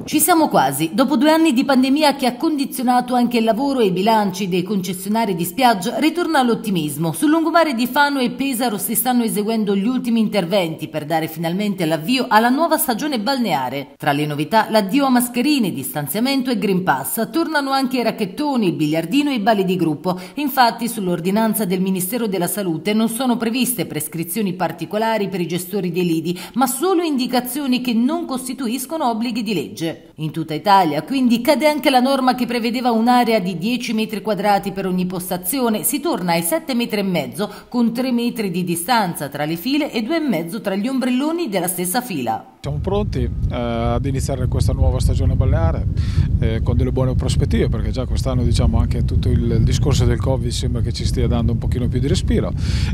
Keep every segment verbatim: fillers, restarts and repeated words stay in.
Ci siamo quasi. Dopo due anni di pandemia che ha condizionato anche il lavoro e i bilanci dei concessionari di spiaggia, ritorna l'ottimismo. Sul lungomare di Fano e Pesaro si stanno eseguendo gli ultimi interventi per dare finalmente l'avvio alla nuova stagione balneare. Tra le novità, l'addio a mascherine, distanziamento e Green Pass. Tornano anche i racchettoni, il biliardino e i balli di gruppo. Infatti, sull'ordinanza del Ministero della Salute non sono previste prescrizioni particolari per i gestori dei lidi, ma solo indicazioni che non costituiscono obblighi di legge. In tutta Italia, quindi, cade anche la norma che prevedeva un'area di dieci metri quadrati per ogni postazione. Si torna ai sette metri e mezzo, con tre metri di distanza tra le file e due e mezzo tra gli ombrelloni della stessa fila. Siamo pronti eh, ad iniziare questa nuova stagione balneare eh, con delle buone prospettive, perché già quest'anno, diciamo, anche tutto il, il discorso del Covid sembra che ci stia dando un pochino più di respiro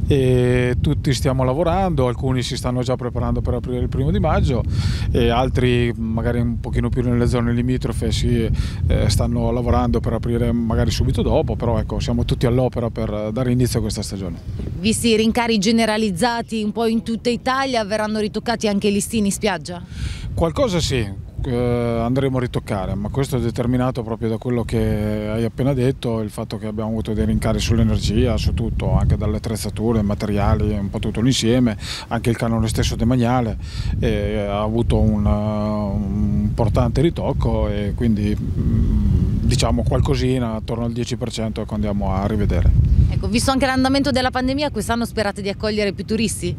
e tutti stiamo lavorando, alcuni si stanno già preparando per aprire il primo di maggio e altri magari un pochino più nelle zone limitrofe si eh, stanno lavorando per aprire magari subito dopo, però ecco, siamo tutti all'opera per dare inizio a questa stagione. Visti i rincari generalizzati un po' in tutta Italia, verranno ritoccati anche i listini spiaggia? Qualcosa sì, eh, andremo a ritoccare, ma questo è determinato proprio da quello che hai appena detto, il fatto che abbiamo avuto dei rincari sull'energia, su tutto, anche dalle attrezzature, materiali, un po' tutto l'insieme, anche il canone stesso demaniale eh, ha avuto un, un importante ritocco e quindi diciamo qualcosina attorno al dieci per cento che andiamo a rivedere. Ecco, visto anche l'andamento della pandemia, quest'anno sperate di accogliere più turisti?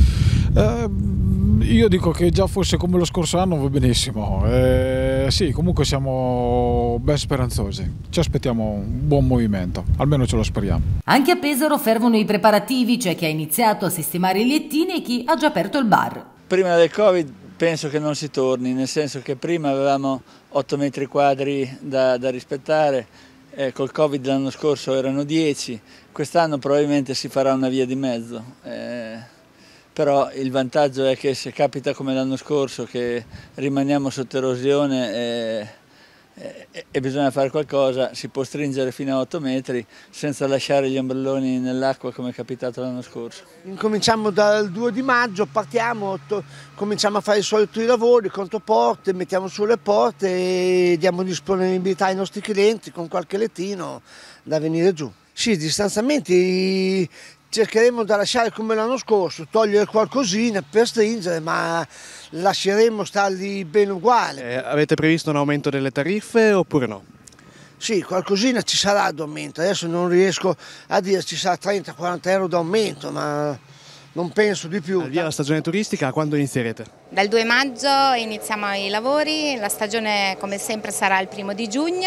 Eh, Io dico che già fosse come lo scorso anno va benissimo, eh, sì, comunque siamo ben speranzosi, ci aspettiamo un buon movimento, almeno ce lo speriamo. Anche a Pesaro fervono i preparativi, c'è chi ha iniziato a sistemare i lettini e chi ha già aperto il bar. Prima del Covid penso che non si torni, nel senso che prima avevamo otto metri quadri da, da rispettare, eh, col Covid l'anno scorso erano dieci, quest'anno probabilmente si farà una via di mezzo. Eh, Però il vantaggio è che se capita come l'anno scorso che rimaniamo sotto erosione e, e, e bisogna fare qualcosa, si può stringere fino a otto metri senza lasciare gli ombrelloni nell'acqua come è capitato l'anno scorso. Incominciamo dal due di maggio, partiamo, cominciamo a fare i soliti lavori, controporte, mettiamo su le porte e diamo disponibilità ai nostri clienti con qualche lettino da venire giù. Sì, distanziamenti cercheremo da lasciare come l'anno scorso, togliere qualcosina per stringere, ma lasceremo starli bene uguali. Eh, avete previsto un aumento delle tariffe oppure no? Sì, qualcosina ci sarà d'aumento, adesso non riesco a dire ci sarà trenta quaranta euro d'aumento, ma non penso di più. Al via la stagione turistica, quando inizierete? Dal due maggio iniziamo i lavori, la stagione come sempre sarà il primo di giugno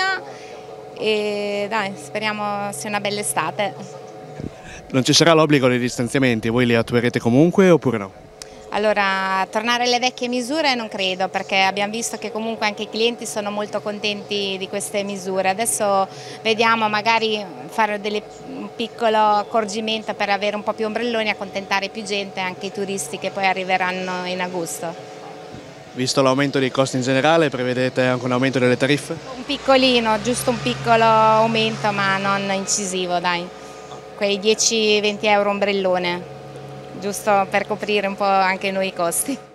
e dai, speriamo sia una bella estate. Non ci sarà l'obbligo dei distanziamenti, voi li attuerete comunque oppure no? Allora, tornare alle vecchie misure non credo, perché abbiamo visto che comunque anche i clienti sono molto contenti di queste misure. Adesso vediamo, magari fare delle, un piccolo accorgimento per avere un po' più ombrelloni, accontentare più gente, anche i turisti che poi arriveranno in agosto. Visto l'aumento dei costi in generale, prevedete anche un aumento delle tariffe? Un piccolino, giusto un piccolo aumento, ma non incisivo, dai. Quei dieci venti euro ombrellone, giusto per coprire un po' anche noi i costi.